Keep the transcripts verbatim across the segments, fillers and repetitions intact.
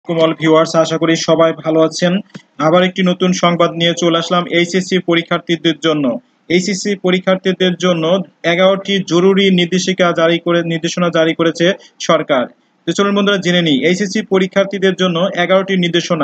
কোমল viewers, আশা করি সবাই ভালো আছেন। আবার একটি নতুন সংবাদ নিয়ে চলে আসলাম এইচএসসি পরীক্ষার্থীদের জন্য। এইচএসসি পরীক্ষার্থীদের জন্য এগারোটি জরুরি নির্দেশিকা জারি করে নির্দেশনা জারি করেছে সরকার। তো চলুন বন্ধুরা জেনে নিই এইচএসসি পরীক্ষার্থীদের জন্য এগারোটি নির্দেশনা।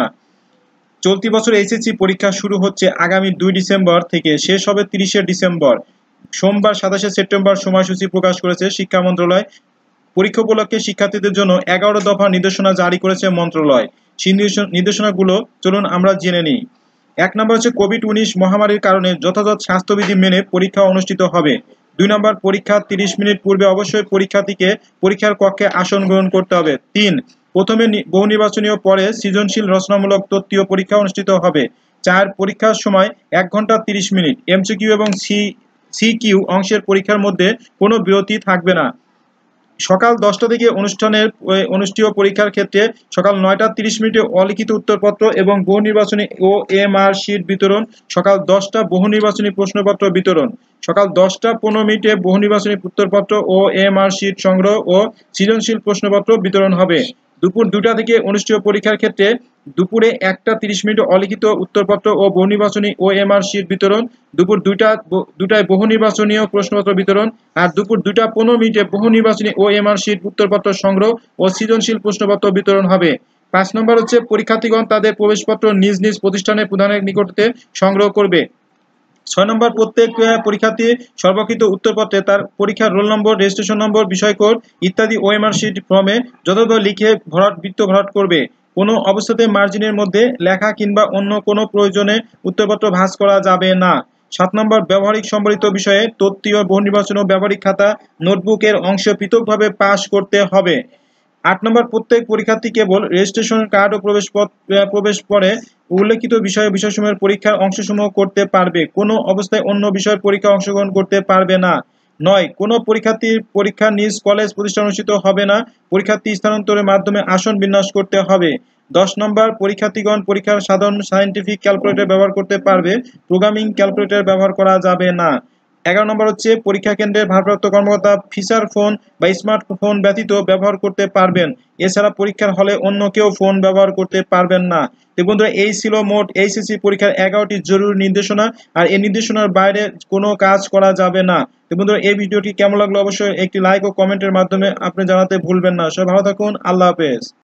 চলতি বছর এইচএসসি পরীক্ষা শুরু হচ্ছে আগামী দুই ডিসেম্বর থেকে, শেষ হবে তিরিশে ডিসেম্বর। সোমবার সাতাশে সেপ্টেম্বর সময়সূচি প্রকাশ করেছে শিক্ষা মন্ত্রণালয়। পরীক্ষা উপলক্ষে শিক্ষার্থীদের জন্য এগারো দফা নির্দেশনা জারি করেছে মন্ত্রণালয়। সেই নির্দেশনাগুলো চলুন আমরা জেনে নিই। এক নম্বর হচ্ছে কোভিড উনিশ মহামারীর কারণে যথাযথ স্বাস্থ্যবিধি মেনে পরীক্ষা অনুষ্ঠিত হবে। দুই নম্বর, পরীক্ষা তিরিশ মিনিট পূর্বে অবশ্যই পরীক্ষার্থীকে পরীক্ষার কক্ষে আসন গ্রহণ করতে হবে। তিন, প্রথমে বহু নির্বাচনী ও পরে সৃজনশীল রচনামূলক তত্ত্বীয় পরীক্ষা অনুষ্ঠিত হবে। চার, পরীক্ষার সময় এক ঘন্টা তিরিশ মিনিট। এমসিকিউ এবং সি সিকিউ অংশের পরীক্ষার মধ্যে কোনো বিরতি থাকবে না। সকাল দশটা থেকে অনুষ্ঠানের অনুষ্ঠেয় পরীক্ষার ক্ষেত্রে সকাল নয়টা তিরিশ মিনিটে অলিখিত উত্তরপত্র এবং বহু নির্বাচনী ও এমআর শিট বিতরণ। সকাল দশটা বহু নির্বাচনী প্রশ্নপত্র বিতরণ। সকাল দশটা পনেরো মিনিটে বহু নির্বাচনী উত্তরপত্র ও এমআর শিট সংগ্রহ ও সৃজনশীল প্রশ্নপত্র বিতরণ হবে। দুপুর দুটা থেকে অনুষ্ঠেয় পরীক্ষার ক্ষেত্রে দুপুরে একটা তিরিশ মিনিটে অলিখিত উত্তরপত্র ও বহু নির্বাচনী ও এমআর শিট বিতরণ। দুপুর দুইটা দুটায় বহু নির্বাচনীয় প্রশ্নপত্র বিতরণ। আর দুপুর দুটা পনেরো মিনিটে বহু নির্বাচনী ও এমআর শিট উত্তরপত্র সংগ্রহ ও সৃজনশীল প্রশ্নপত্র বিতরণ হবে। পাঁচ নম্বর হচ্ছে পরীক্ষার্থীগণ তাদের প্রবেশপত্র নিজ নিজ প্রতিষ্ঠানের প্রধানের নিকটতে সংগ্রহ করবে। ছয় নম্বর, প্রত্যেক পরীক্ষার্থী সর্বকৃত উত্তরপত্রে তার পরীক্ষার রোল নম্বর, রেজিস্ট্রেশন নম্বর, বিষয় কোড ইত্যাদি ওএমআর শিট ফর্মে যথাযথ লিখে ভরাট বৃত্ত ভরাট করবে। কোনো অবস্থাতে মার্জিনের মধ্যে লেখা কিংবা অন্য কোনো প্রয়োজনে উত্তরপত্র ভাঁজ করা যাবে না। সাত নম্বর, ব্যবহারিক সম্বলিত বিষয়ে তত্ত্বীয় বহু নির্বাচন ও ব্যবহারিক খাতা নোটবুকের অংশ পৃথকভাবে পাস করতে হবে। আট নম্বর, প্রত্যেক পরীক্ষার্থী কেবল রেজিস্ট্রেশন কার্ড ও প্রবেশ প্রবেশ পরে উল্লেখিত বিষয় বিষয়সমূহের পরীক্ষার অংশসমূহ করতে পারবে। কোনো অবস্থায় অন্য বিষয়ের পরীক্ষা অংশগ্রহণ করতে পারবে না। নয়, কোনো পরীক্ষার্থীর পরীক্ষা নিজ কলেজ প্রতিষ্ঠান অনুষ্ঠিত হবে না। পরীক্ষার্থী স্থানান্তরের মাধ্যমে আসন বিন্যাস করতে হবে। দশ নম্বর, পরীক্ষার্থীগণ পরীক্ষার সাধারণ সায়েন্টিফিক ক্যালকুলেটর ব্যবহার করতে পারবে, প্রোগ্রামিং ক্যালকুলেটর ব্যবহার করা যাবে না। এগারো নম্বর হচ্ছে পরীক্ষা কেন্দ্রের ভারপ্রাপ্ত কর্মকর্তা ফিচার ফোন বা স্মার্টফোন ব্যতীত ব্যবহার করতে পারবেন। এছাড়া পরীক্ষার হলে অন্য কেউ ফোন ব্যবহার করতে পারবেন না। তো বন্ধুরা, এই ছিল মোট এইচএসসি পরীক্ষার এগারোটি জরুরি নির্দেশনা। আর এই নির্দেশনার বাইরে কোনো কাজ করা যাবে না। তো বন্ধুরা, এই ভিডিওটি কেমন লাগলো অবশ্যই একটি লাইক ও কমেন্টের মাধ্যমে আপনি জানাতে ভুলবেন না। সবাই ভালো থাকুন, আল্লাহ হাফেজ।